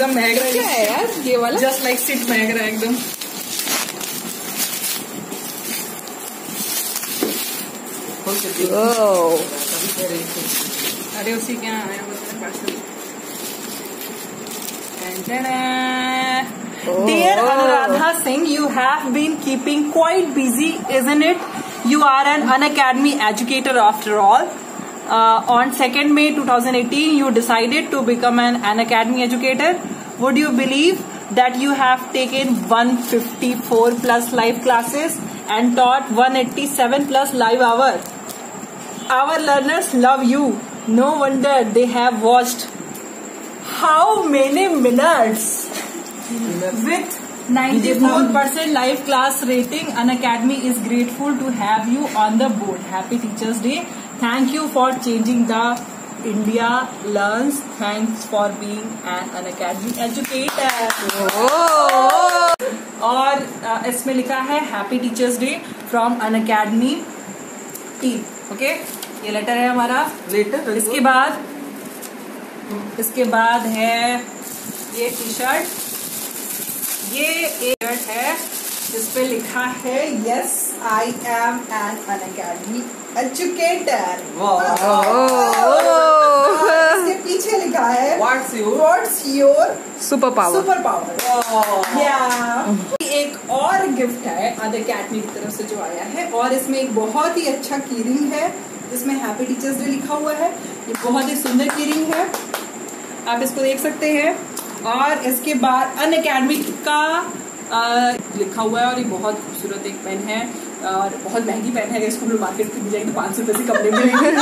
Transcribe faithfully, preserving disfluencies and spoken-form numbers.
एकदम महक रहा है। क्या है यार ये वाला? जस्ट लाइक सिट महक रहा है एकदम। अरे उसी क्या आया parcel. Dear Anuradha Singh, you have been keeping quite busy, isn't it? You are an Unacademy educator after all. Uh, on second May twenty eighteen, you decided to become an Unacademy educator. Would you believe that you have taken one hundred fifty-four plus live classes and taught one hundred eighty-seven plus live hours? Our learners love you. No wonder they have watched how many minutes? With ninety-four percent live class rating, Unacademy is grateful to have you on the board. Happy Teachers Day. Thank you for changing the India learns. Thanks for being an Unacademy educator. Oh. और इसमें लिखा है Happy Teachers Day from Unacademy team. Okay, ये letter है हमारा। Letter इसके बाद इसके बाद है ये टी शर्ट। ये एक शर्ट है जिसपे लिखा है yes I am an Unacademy educator. इसके पीछे लिखा है what's your what's your superpower superpower. या एक और गिफ्ट है अनअकैडमी की तरफ से जो आया है, और इसमें एक बहुत ही अच्छा कीरिंग है जिसमें हैप्पी टीचर्स डे लिखा हुआ है। ये बहुत ही सुंदर कीरिंग है, आप इसको देख सकते हैं। और इसके बाद अनअकैडमी का आ, लिखा हुआ है, और ये बहुत खूबसूरत एक पेन है और बहुत महंगी पेन है। इसको मार्केट में जाएंगे तो पाँच सौ रुपए से कम नहीं मिलेंगे।